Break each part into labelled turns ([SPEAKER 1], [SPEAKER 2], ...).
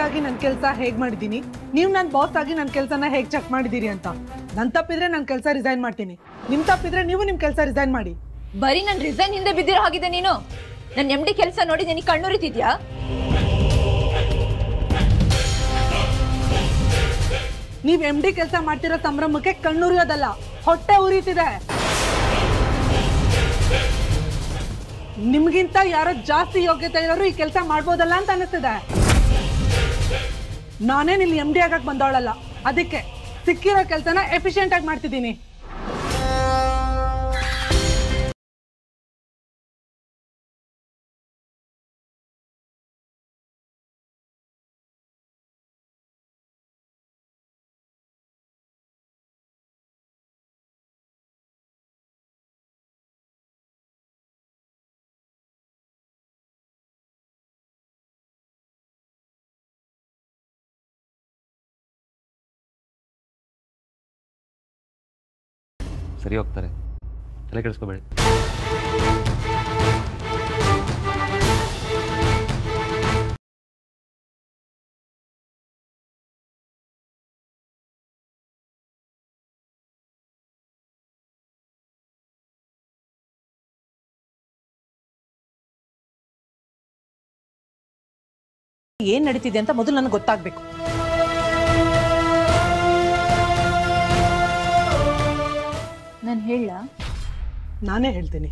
[SPEAKER 1] ಆಗಿ ನನ್ನ ಕೆಲಸ ಹೇಗೆ ಮಾಡಿದ್ದೀನಿ, ನೀವು ನನ್ನ ಬಾಸ್ ಆಗಿ ನನ್ನ ಕೆಲಸನ ಹೇಗೆ ಚೆಕ್ ಮಾಡಿದ್ದೀರಿ ಅಂತ. ನನ್ನ ತಪ್ಪಿದ್ರೆ ನನ್ನ ಕೆಲಸ ರಿಸೈನ್ ಮಾಡ್ತೀನಿ, ನಿಮ್ಮ ತಪ್ಪಿದ್ರೆ ನೀವು ನಿಮ್ಮ ಕೆಲಸ ರಿಸೈನ್ ಮಾಡಿ.
[SPEAKER 2] ಬರೀ ನನ್ನ ರಿಸೈನ್ ಹಿಂದೆ ಬಿದ್ದಿರೋ ಹಾಗಿದೆ ನೀನು. ನನ್ನ MD ಕೆಲಸ ನೋಡಿ ನಿನಗೆ ಕಣ್ಣುರಿತಿದ್ಯಾ?
[SPEAKER 1] ನೀವು MD ಕೆಲಸ ಮಾಡ್ತಿರೋ ಸಂಭ್ರಮಕ್ಕೆ ಕಣ್ಣುರಿಯೋದಲ್ಲ, ಹೊಟ್ಟೆ ಉರಿತಿದೆ. ನಿಮ್ಗಿಂತ ಯಾರೋ ಜಾಸ್ತಿ ಯೋಗ್ಯತೆ ಇರೋರು ಈ ಕೆಲಸ ಮಾಡ್ಬೋದಲ್ಲ ಅಂತ ಅನಿಸ್ತಿದೆ. ನಾನೇ ಇಲ್ಲಿ MD ಆಗಕ್ಕೆ ಬಂದವಳಲ್ಲ, ಅದಕ್ಕೆ ಸಿಕ್ಕಿರೋ ಕೆಲಸನ ಎಫಿಷಿಯೆಂಟ್ ಆಗಿ ಮಾಡ್ತಿದ್ದೀನಿ.
[SPEAKER 3] ಸರಿ ಹೋಗ್ತಾರೆ, ತಲೆ ಕೆಡಿಸ್ಕೋಬೇಡಿ.
[SPEAKER 1] ಏನ್ ನಡೀತಿದೆ ಅಂತ ಮೊದಲು ನನಗೆ ಗೊತ್ತಾಗ್ಬೇಕು.
[SPEAKER 2] ನಾನು ಹೇಳ?
[SPEAKER 1] ನಾನೇ ಹೇಳ್ತೀನಿ.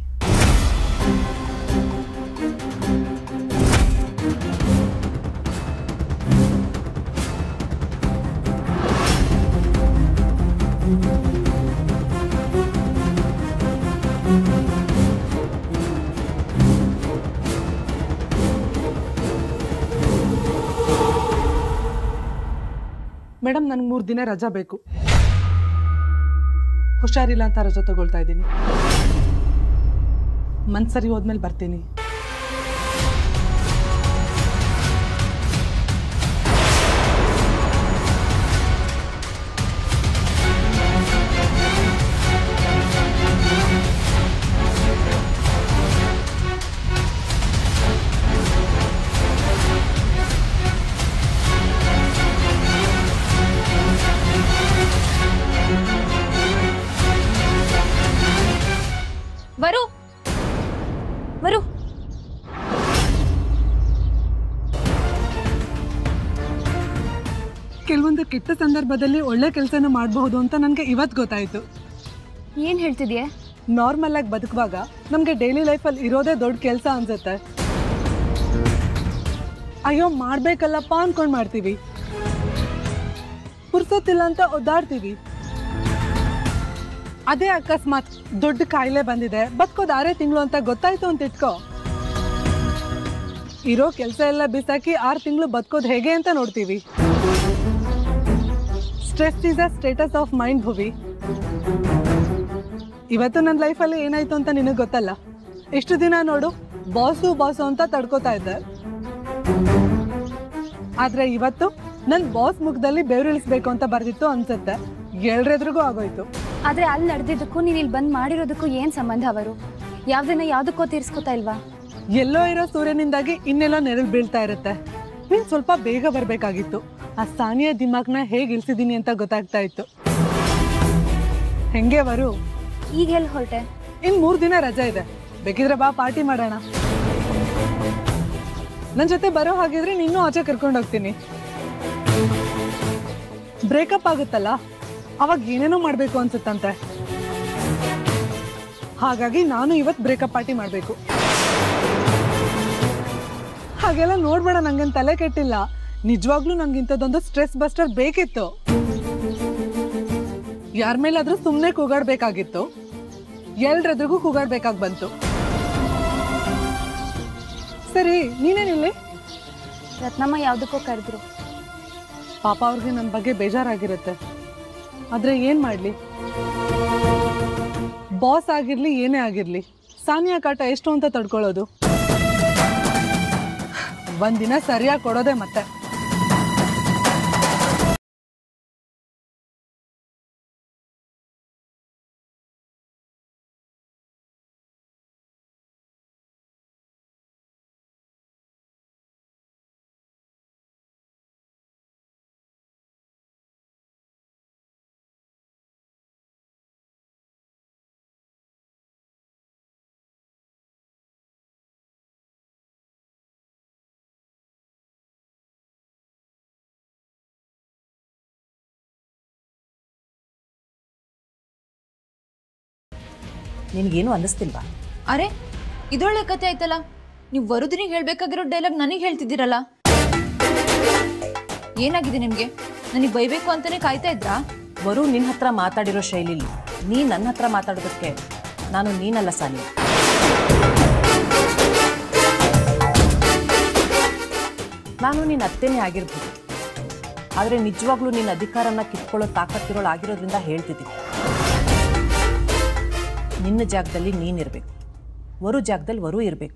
[SPEAKER 1] ಮೇಡಮ್, ನನಗೆ 3 ದಿನ ರಜಾ ಬೇಕು. ಹುಷಾರಿಲ್ಲ ಅಂತ ರಜಾ ತಗೊಳ್ತಾ ಇದ್ದೀನಿ. ಮನ್ಸರಿ ಹೋದ್ಮೇಲೆ ಬರ್ತೀನಿ.
[SPEAKER 2] ವರು ವರು
[SPEAKER 1] ಕೆಲವೊಂದು ಕೆಟ್ಟ ಸಂದರ್ಭದಲ್ಲಿ ಒಳ್ಳೆ ಕೆಲಸನ ಮಾಡಬಹುದು ಅಂತ ನನಗೆ ಇವತ್ತು ಗೊತ್ತಾಯಿತು.
[SPEAKER 2] ಏನ್ ಹೇಳ್ತಿದ್ಯೆ?
[SPEAKER 1] ನಾರ್ಮಲ್ ಆಗಿ ಬದುಕುವಾಗ ನಮಗೆ ಡೈಲಿ ಲೈಫಲ್ಲಿ ಇರೋದೇ ದೊಡ್ಡ ಕೆಲಸ ಅನ್ಸುತ್ತೆ. ಅಯ್ಯೋ ಮಾಡ್ಬೇಕಲ್ಲಪ್ಪ ಅನ್ಕೊಂಡು ಮಾಡ್ತೀವಿ, ಪುರ್ಸೊತ್ತಿಲ್ಲ ಅಂತ ಒದ್ದಾಡ್ತೀವಿ. ಅದೇ ಅಕಸ್ಮಾತ್ ದೊಡ್ಡ ಕಾಯಿಲೆ ಬಂದಿದೆ, ಬದುಕೋದು 6 ತಿಂಗಳು ಅಂತ ಗೊತ್ತಾಯ್ತು ಅಂತ ಇಟ್ಕೋ, ಇರೋ ಕೆಲಸ ಎಲ್ಲ ಬಿಸಾಕಿ 6 ತಿಂಗಳು ಬದುಕೋದು ಹೇಗೆ ಅಂತ ನೋಡ್ತೀವಿ. Stress is a status of mind Bhuvi. ಇವತ್ತು ನನ್ನ ಲೈಫಲ್ಲಿ ಏನಾಯ್ತು ಅಂತ ನಿನಗೆ ಗೊತ್ತಲ್ಲ. ಎಷ್ಟು ದಿನ ನೋಡು ಬಾಸು ಅಂತ ತಡ್ಕೋತಾ ಇದ್ದೆ, ಆದ್ರೆ ಇವತ್ತು ನನ್ನ ಬಾಸ್ ಮುಖದಲ್ಲಿ ಬೆವರಿಳಿಸ್ಬೇಕು ಅಂತ ಬರ್ದಿತ್ತು ಅನ್ಸುತ್ತೆ. ಎಲ್ರೆದ್ರಿಗೂ ಆಗೋಯ್ತು.
[SPEAKER 4] ಆದ್ರೆ ಅಲ್ಲಿ ನಡೆದಿದ್ದಕ್ಕೂ ನೀನು ಇಲ್ಲಿ ಬಂದ್ ಮಾಡಿರೋದಕ್ಕೂ ಏನ್ ಸಂಬಂಧ? ಅವರು ಯಾವ್ದನ್ನ ಯಾವ್ದಕ್ಕೋ ತೀರ್ಸ್ಕೊತಾ ಇಲ್ವಾ?
[SPEAKER 1] ಎಲ್ಲೋ ಇರೋ ಸೂರ್ಯನಿಂದಾಗಿ ಇನ್ನೆಲ್ಲೋ ನೆರಳು ಬೀಳ್ತಾ ಇರುತ್ತೆ. ನೀನ್ ಸ್ವಲ್ಪ ಬೇಗ ಬರ್ಬೇಕಾಗಿತ್ತು. ಆ ಸಾನಿಯಾ ದಿಮಾಗ್ನ ಹೇಗೆ ಇಳಿಸಿದೀನಿ ಅಂತ ಗೊತ್ತಾಗ್ತಾ ಇತ್ತು. ಹೆಂಗೆ ವರು?
[SPEAKER 4] ಈಗ ಎಲ್ಲಿ ಹೊರಟೆ?
[SPEAKER 1] ಇನ್ 3 ದಿನ ರಜೆ ಇದೆ, ಬೇಕಿದ್ರೆ ಬಾ ಪಾರ್ಟಿ ಮಾಡೋಣ. ನನ್ ಜೊತೆ ಬರೋ ಹಾಗಿದ್ರೆ ನೀನು ಆಚೆ ಕರ್ಕೊಂಡು ಹೋಗ್ತೀನಿ. ಬ್ರೇಕಪ್ ಆಗುತ್ತಲ್ಲ, ಅವಾಗ ಏನೇನೋ ಮಾಡ್ಬೇಕು ಅನ್ಸುತ್ತಂತೆ. ಹಾಗಾಗಿ ನಾನು ಇವತ್ತು ಬ್ರೇಕಪ್ ಪಾರ್ಟಿ ಮಾಡ್ಬೇಕು. ಹಾಗೆಲ್ಲ ನೋಡ್ಬೇಡ, ನಂಗೇನು ತಲೆ ಕೆಟ್ಟಿಲ್ಲ. ನಿಜವಾಗ್ಲೂ ನನ್ಗಿಂತದೊಂದು ಸ್ಟ್ರೆಸ್ ಬಸ್ಟರ್ ಬೇಕಿತ್ತು. ಯಾರ ಮೇಲಾದ್ರೂ ಸುಮ್ಮನೆ ಕೂಗಾಡ್ಬೇಕಾಗಿತ್ತು, ಎಲ್ರೆದ್ರಿಗೂ ಕೂಗಾಡ್ಬೇಕಾಗಿ ಬಂತು. ಸರಿ, ನೀನೇನಿಲ್ಲಿ?
[SPEAKER 4] ರತ್ನಮ್ಮ ಯಾವ್ದಕ್ಕೋ ಕರೆದ್ರು.
[SPEAKER 1] ಪಾಪ ಅವ್ರಿಗೆ ನನ್ನ ಬಗ್ಗೆ ಬೇಜಾರಾಗಿರುತ್ತೆ. ಆದ್ರೆ ಏನ್ ಮಾಡ್ಲಿ, ಬಾಸ್ ಆಗಿರ್ಲಿ ಏನೇ ಆಗಿರ್ಲಿ, ಸಾನಿಯಾ ಕಾಟ ಎಷ್ಟು ಅಂತ ತಡ್ಕೊಳ್ಳೋದು. ಒಂದಿನ ಸರಿಯಾಗಿ ಕೊಡೋದೆ ಮತ್ತೆ.
[SPEAKER 5] ನಿನಗೇನು ಅನ್ನಿಸ್ತಿಲ್ವಾ?
[SPEAKER 2] ಅರೆ ಇದೊಳ್ಳೆ ಕತೆ ಆಯ್ತಲ್ಲ. ನೀವು ವರುದಿನಿಗೆ ಹೇಳ್ಬೇಕಾಗಿರೋ ಡೈಲಾಗ್ ನನಗೆ ಹೇಳ್ತಿದ್ದೀರಲ್ಲ. ಏನಾಗಿದೆ ನಿಮ್ಗೆ? ನನಗೆ ಬೈಬೇಕು ಅಂತಾನೆ ಕಾಯ್ತಾ ಇದ್ರಾ?
[SPEAKER 5] ವರು ನಿನ್ನ ಹತ್ರ ಮಾತಾಡಿರೋ ಶೈಲಿಲಿ ನೀ ನನ್ನ ಹತ್ರ ಮಾತಾಡೋದಕ್ಕೆ ನಾನು ನೀನಲ್ಲ ಸಾನಿಯಾ. ನಾನು ನಿನ್ನ ಅತ್ತೆನೇ ಆಗಿರ್ಬೋದು, ಆದರೆ ನಿಜವಾಗ್ಲೂ ನಿನ್ನ ಅಧಿಕಾರನ ಕಿತ್ಕೊಳ್ಳೋ ತಾಕತ್ತಿರೋಳು ಆಗಿರೋದ್ರಿಂದ ಹೇಳ್ತಿದ್ದೀನಿ, ನಿನ್ನ ಜಾಗದಲ್ಲಿ ನೀನಿರಬೇಕು, ವರು ಜಾಗದಲ್ಲಿ ವರು ಇರಬೇಕು.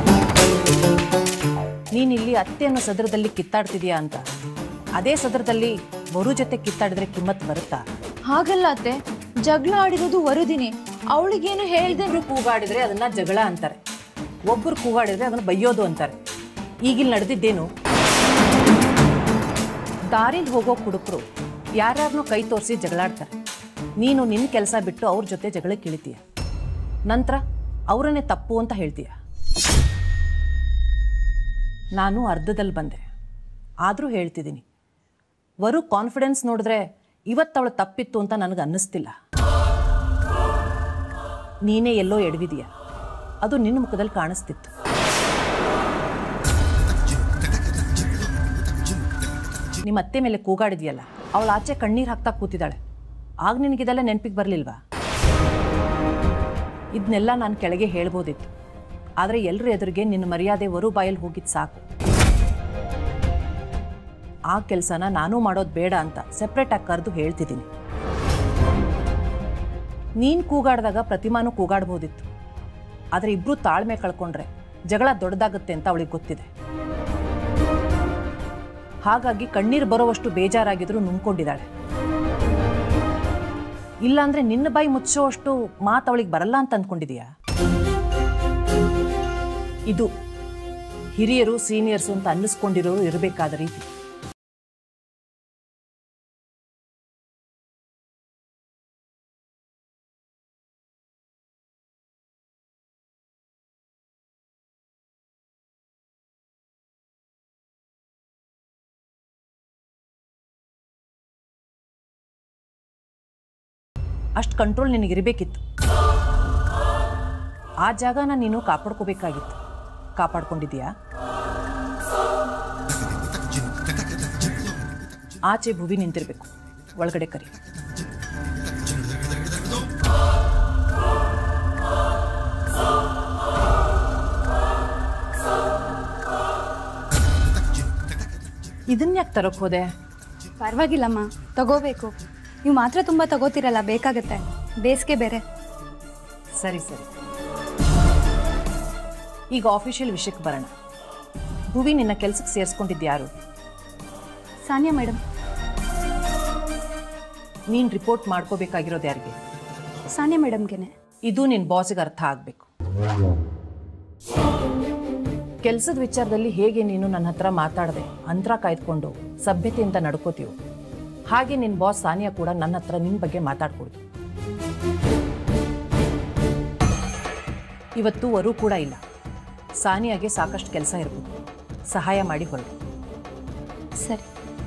[SPEAKER 5] ನೀನಿಲ್ಲಿ ಅತ್ತೆ ಅನ್ನೋ ಸದರದಲ್ಲಿ ಕಿತ್ತಾಡ್ತಿದೀಯಾ ಅಂತ ಅದೇ ಸದರದಲ್ಲಿ ವರು ಜೊತೆ ಕಿತ್ತಾಡಿದ್ರೆ ಕಿಮ್ಮತ್ ಬರುತ್ತಾ?
[SPEAKER 2] ಹಾಗಲ್ಲ ಅತ್ತೆ, ಜಗಳ ಆಡಿರೋದು ವರುದಿನಿ. ಅವಳಿಗೇನು ಹೇಳ್ದೇನ್ರು
[SPEAKER 5] ಕೂಗಾಡಿದ್ರೆ ಅದನ್ನ ಜಗಳ ಅಂತಾರೆ, ಒಬ್ಬರು ಕೂಗಾಡಿದ್ರೆ ಅದನ್ನ ಬೈಯೋದು ಅಂತಾರೆ. ಈಗಿಲ್ಲಿ ನಡೆದಿದ್ದೇನು? ದಾರಿಲಿ ಹೋಗೋ ಕುಡುಕರು ಯಾರ್ಯಾರನ್ನೋ ಕೈ ತೋರಿಸಿ ಜಗಳಾಡ್ತಾರೆ. ನೀನು ನಿನ್ನ ಕೆಲಸ ಬಿಟ್ಟು ಅವ್ರ ಜೊತೆ ಜಗಳಕ್ಕೆ ಇಳಿತೀಯ, ನಂತರ ಅವರನ್ನೇ ತಪ್ಪು ಅಂತ ಹೇಳ್ತೀಯ. ನಾನು ಅರ್ಧದಲ್ಲಿ ಬಂದೆ, ಆದರೂ ಹೇಳ್ತಿದ್ದೀನಿ, ವರು ಕಾನ್ಫಿಡೆನ್ಸ್ ನೋಡಿದ್ರೆ ಇವತ್ತವಳು ತಪ್ಪಿತ್ತು ಅಂತ ನನಗೆ ಅನ್ನಿಸ್ತಿಲ್ಲ. ನೀನೇ ಎಲ್ಲೋ ಎಡವಿದೀಯ, ಅದು ನಿನ್ನ ಮುಖದಲ್ಲಿ ಕಾಣಿಸ್ತಿತ್ತು. ನಿಮ್ಮ ಅತ್ತೆ ಮೇಲೆ ಕೂಗಾಡಿದ್ಯಲ್ಲ, ಅವಳು ಆಚೆ ಕಣ್ಣೀರು ಹಾಕ್ತಾ ಕೂತಿದ್ದಾಳೆ, ಆಗ ನಿನಗಿದೆಲ್ಲ ನೆನಪಿಗೆ ಬರಲಿಲ್ವಾ? ಇದನ್ನೆಲ್ಲ ನಾನು ಕೆಳಗೆ ಹೇಳ್ಬೋದಿತ್ತು, ಆದರೆ ಎಲ್ಲರ ಎದುರಿಗೆ ನಿನ್ನ ಮರ್ಯಾದೆ ವರು ಬಾಯಲ್ಲಿ ಹೋಗಿದ್ದು ಸಾಕು. ಆ ಕೆಲಸನ ನಾನು ಮಾಡೋದು ಬೇಡ ಅಂತ ಸೆಪ್ರೇಟಾಗಿ ಕರೆದು ಹೇಳ್ತಿದ್ದೀನಿ. ನೀನು ಕೂಗಾಡಿದಾಗ ಪ್ರತಿಮಾನು ಕೂಗಾಡ್ಬೋದಿತ್ತು, ಆದರೆ ಇಬ್ಬರು ತಾಳ್ಮೆ ಕಳ್ಕೊಂಡ್ರೆ ಜಗಳ ದೊಡ್ಡದಾಗುತ್ತೆ ಅಂತ ಅವಳಿಗೆ ಗೊತ್ತಿದೆ. ಹಾಗಾಗಿ ಕಣ್ಣೀರು ಬರೋವಷ್ಟು ಬೇಜಾರಾಗಿದ್ರು ನುಂಗ್ಕೊಂಡಿದ್ದಾಳೆ. ಇಲ್ಲಾಂದ್ರೆ ನಿನ್ನ ಬಾಯಿ ಮುಚ್ಚೋವಷ್ಟು ಮಾತು ಅವಳಿಗೆ ಬರಲ್ಲ ಅಂತ ಅಂದ್ಕೊಂಡಿದೀಯಾ? ಇದು ಹಿರಿಯರು ಸೀನಿಯರ್ಸು ಅಂತ ಅನ್ನಿಸ್ಕೊಂಡಿರೋರು ಇರಬೇಕಾದ ರೀತಿ. ಅಷ್ಟು ಕಂಟ್ರೋಲ್ ನಿನಗಿರಬೇಕಿತ್ತು. ಆ ಜಾಗನ ನೀನು ಕಾಪಾಡ್ಕೋಬೇಕಾಗಿತ್ತು. ಕಾಪಾಡ್ಕೊಂಡಿದೀಯಾ? ಆಚೆ ಭುವಿ ನಿಂತಿರ್ಬೇಕು, ಒಳಗಡೆ ಕರಿ. ಇದನ್ಯಾಕೆ ತರಕ್ ಹೋದೆ?
[SPEAKER 4] ಪರವಾಗಿಲ್ಲಮ್ಮ, ತಗೋಬೇಕು. ನೀವು ಮಾತ್ರ ತುಂಬ ತಗೋತಿರಲ್ಲ, ಬೇಕಾಗತ್ತೆ. ಬೇಸಿಗೆ ಬೇರೆ.
[SPEAKER 5] ಸರಿ ಸರಿ, ಈಗ ಆಫಿಷಿಯಲ್ ವಿಷಯಕ್ಕೆ ಬರೋಣ. ಭುವಿ ನಿನ್ನ ಕೆಲಸಕ್ಕೆ ಸೇರಿಸ್ಕೊಂಡಿದ್ಯಾರು?
[SPEAKER 4] ಸಾನಿಯಾ ಮೇಡಮ್.
[SPEAKER 5] ನೀನು ರಿಪೋರ್ಟ್ ಮಾಡ್ಕೋಬೇಕಾಗಿರೋದು ಯಾರಿಗೆ?
[SPEAKER 4] ಸಾನಿಯಾ ಮೇಡಮ್ಗೆನೆ.
[SPEAKER 5] ಇದು ನಿನ್ನ ಬಾಸಿಗೆ ಅರ್ಥ ಆಗಬೇಕು. ಕೆಲಸದ ವಿಚಾರದಲ್ಲಿ ಹೇಗೆ ನೀನು ನನ್ನ ಹತ್ರ ಮಾತಾಡದೆ ಅಂತರ ಕಾಯ್ದುಕೊಂಡು ಸಭ್ಯತೆಯಿಂದ ನಡ್ಕೋತೀವಿ, ಹಾಗೆ ನಿನ್ನ ಬಾಸ್ ಸಾನಿಯಾ ಕೂಡ ನನ್ನ ಹತ್ರ ನಿನ್ನ ಬಗ್ಗೆ ಮಾತಾಡ್ಕೊಡ್ತು. ಇವತ್ತು ವರು ಕೂಡ ಇಲ್ಲ. ಸಾನಿಯಾಗೆ ಸಾಕಷ್ಟು ಕೆಲಸ ಇರ್ಬೋದು, ಸಹಾಯ ಮಾಡಿ ಹೊರಡು.
[SPEAKER 4] ಸರಿ.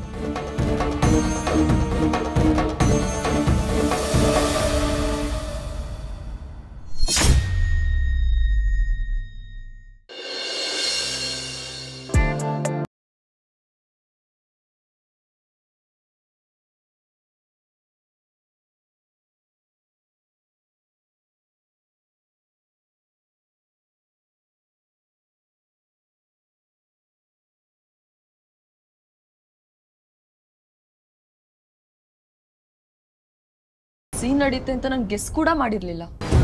[SPEAKER 6] ಸೀನ್ ನಡೀತೆ ಅಂತ ನಾನು ಗೆಸ್ ಕೂಡ ಮಾಡಿರಲಿಲ್ಲ.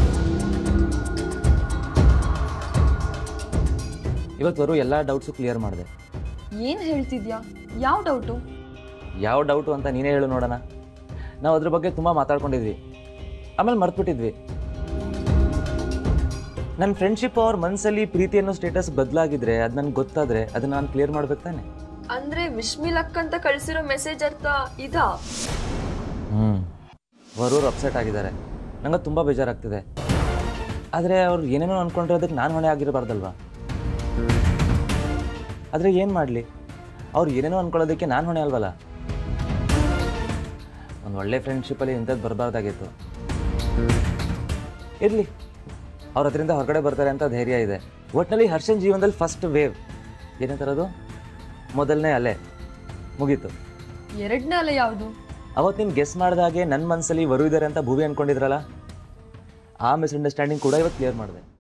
[SPEAKER 3] ಇವತ್ತು ಎಲ್ಲ ಡೌಟ್ಸು ಕ್ಲಿಯರ್ ಮಾಡಿದೆ.
[SPEAKER 6] ಏನು ಹೇಳ್ತಿದ್ಯಾ? ಯಾವ ಡೌಟು?
[SPEAKER 3] ಯಾವ ಡೌಟು ಅಂತ ನೀನೇ ಹೇಳು ನೋಡೋಣ. ನಾವು ಅದ್ರ ಬಗ್ಗೆ ತುಂಬ ಮಾತಾಡ್ಕೊಂಡಿದ್ವಿ, ಆಮೇಲೆ ಮರ್ತ್ಬಿಟ್ಟಿದ್ವಿ. ನನ್ನ ಫ್ರೆಂಡ್ಶಿಪ್ ಅವ್ರ ಮನಸ್ಸಲ್ಲಿ ಪ್ರೀತಿ ಅನ್ನೋ ಸ್ಟೇಟಸ್ ಬದಲಾಗಿದ್ರೆ ಅದು ನನಗೆ ಗೊತ್ತಾದರೆ ಅದನ್ನ ನಾನು ಕ್ಲಿಯರ್ ಮಾಡ್ಬೇಕು ತಾನೆ.
[SPEAKER 6] ಅಂದರೆ ವಿಶ್ಮಿಲಕ್ ಅಂತ ಕಳಿಸಿರೋ ಮೆಸೇಜ್ ಅರ್ಥ ಇದಾ?
[SPEAKER 3] ವರೂರು ಅಪ್ಸೆಟ್ ಆಗಿದ್ದಾರೆ, ನಂಗೆ ತುಂಬ ಬೇಜಾರಾಗ್ತಿದೆ. ಆದರೆ ಅವ್ರು ಏನೇನೋ ಅಂದ್ಕೊಂಡಿರೋದಕ್ಕೆ ನಾನು ಹೊಣೆ ಆಗಿರಬಾರ್ದಲ್ವಾ? ಆದರೆ ಏನು ಮಾಡಲಿ, ಅವ್ರು ಏನೇನೋ ಅಂದ್ಕೊಳ್ಳೋದಕ್ಕೆ ನಾನು ಹೊಣೆ ಅಲ್ವಲ್ಲ. ಒಂದು ಒಳ್ಳೆ ಫ್ರೆಂಡ್ಶಿಪ್ಪಲ್ಲಿ ಇಂಥದ್ದು ಬರಬಾರ್ದಾಗಿತ್ತು. ಇರಲಿ, ಅವ್ರ ಅದರಿಂದ ಹೊರಗಡೆ ಬರ್ತಾರೆ ಅಂತ ಧೈರ್ಯ ಇದೆ. ಒಟ್ಟಿನಲ್ಲಿ ಹರ್ಷನ್ ಜೀವನದಲ್ಲಿ ಫಸ್ಟ್ ವೇವ್ ಏನಂತಾರದು, ಮೊದಲನೇ ಅಲೆ ಮುಗೀತು.
[SPEAKER 6] ಎರಡನೇ ಅಲೆ ಯಾವುದು?
[SPEAKER 3] ಅವತ್ತು ನೀನು ಗೆಸ್ ಮಾಡಿದಾಗೆ ನನ್ನ ಮನಸ್ಸಲ್ಲಿ ವರು ಇದ್ದಾರೆ ಅಂತ ಭೂವಿ ಅಂದ್ಕೊಂಡಿದ್ರಲ್ಲ, ಆ ಮಿಸ್ಅಂಡರ್ಸ್ಟ್ಯಾಂಡಿಂಗ್ ಕೂಡ ಇವತ್ತು ಕ್ಲಿಯರ್ ಮಾಡಿದೆ.